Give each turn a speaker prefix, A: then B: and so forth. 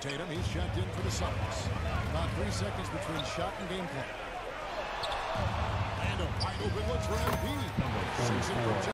A: Tatum, he's checked in for the Suns. About 3 seconds between shot and gameplay. And a wide open look for Embiid.